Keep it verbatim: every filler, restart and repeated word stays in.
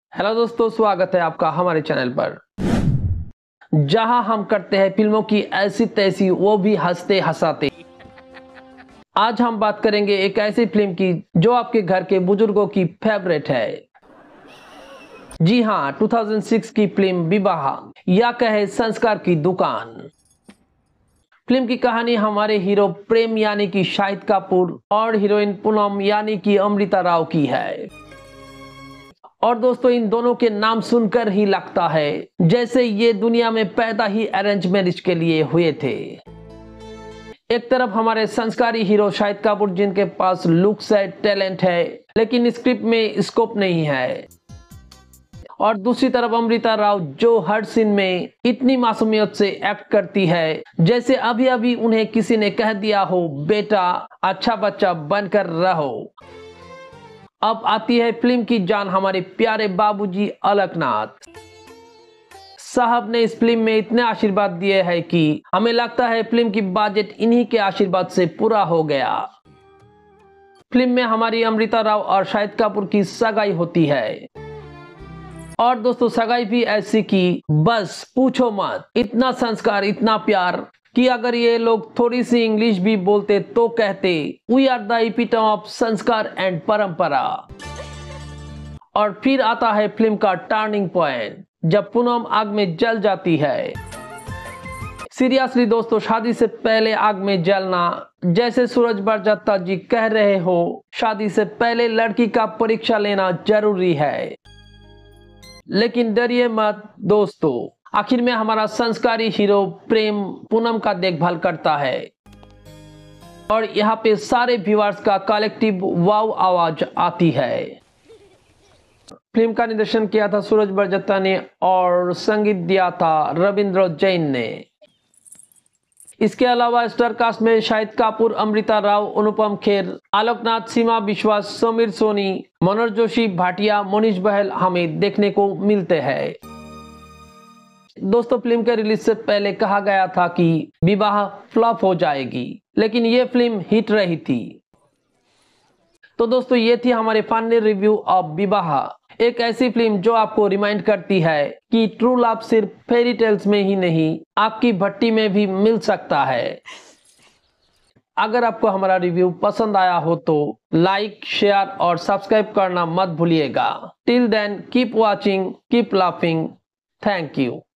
Hello दोस्तों, स्वागत है आपका हमारे चैनल पर, जहां हम करते हैं फिल्मों की ऐसी तैसी, वो भी हंसते हंसाते। आज हम बात करेंगे एक ऐसी फिल्म की जो आपके घर के बुजुर्गों की फेवरेट है। जी हां, दो हज़ार छह की फिल्म विवाह या कहे संस्कार की दुकान। फिल्म की कहानी हमारे हीरो प्रेम यानी कि शाहिद कपूर और हीरोइन पूनम यानी कि अमृता राव की है। और दोस्तों, इन दोनों के नाम सुनकर ही लगता है जैसे ये दुनिया में पैदा ही अरेंज मैरिज के लिए हुए थे। एक तरफ हमारे संस्कारी हीरो शाहिद कपूर, जिनके पास लुक्स है, टैलेंट है, लेकिन स्क्रिप्ट में स्कोप नहीं है। और दूसरी तरफ अमृता राव, जो हर सीन में इतनी मासूमियत से एक्ट करती है जैसे अभी अभी उन्हें किसी ने कह दिया हो, बेटा अच्छा बच्चा बनकर रहो। अब आती है फिल्म की जान, हमारे प्यारे बाबूजी अलकनाथ साहब ने इस फिल्म में इतने आशीर्वाद दिए हैं कि हमें लगता है फिल्म की बजट इन्हीं के आशीर्वाद से पूरा हो गया। फिल्म में हमारी अमृता राव और शाहिद कपूर की सगाई होती है। और दोस्तों, सगाई भी ऐसी कि बस पूछो मत, इतना संस्कार, इतना प्यार कि अगर ये लोग थोड़ी सी इंग्लिश भी बोलते तो कहते we are the epitome of sanskar and parampara. और फिर आता है फिल्म का टर्निंग पॉइंट, जब पूनम आग में जल जाती है। सीरियसली दोस्तों, शादी से पहले आग में जलना, जैसे सूरज बरजात्ता जी कह रहे हो, शादी से पहले लड़की का परीक्षा लेना जरूरी है। लेकिन डरिए मत दोस्तों, आखिर में हमारा संस्कारी हीरो प्रेम पूनम का देखभाल करता है। और यहाँ पे सारे व्यूअर्स का कलेक्टिव वाव आवाज आती है। फिल्म का निर्देशन किया था सूरज बरजात्ता ने और संगीत दिया था रविंद्र जैन ने। इसके अलावा स्टार कास्ट में शाहिद कपूर, अमृता राव, अनुपम खेर, आलोकनाथ, सीमा विश्वास, समीर सोनी, मनोज जोशी, भाटिया, मोनीश बहल हमें देखने को मिलते हैं। दोस्तों, फिल्म के रिलीज से पहले कहा गया था कि विवाह फ्लॉप हो जाएगी, लेकिन ये फिल्म हिट रही थी। तो दोस्तों, ये थी हमारे फाइनल रिव्यू ऑफ विवाह, एक ऐसी फिल्म जो आपको रिमाइंड करती है कि ट्रू लव सिर्फ फेरी टेल्स में ही नहीं, आपकी भट्टी में भी मिल सकता है। अगर आपको हमारा रिव्यू पसंद आया हो तो लाइक, शेयर और सब्सक्राइब करना मत भूलिएगा। Till then keep watching, keep laughing. Thank you.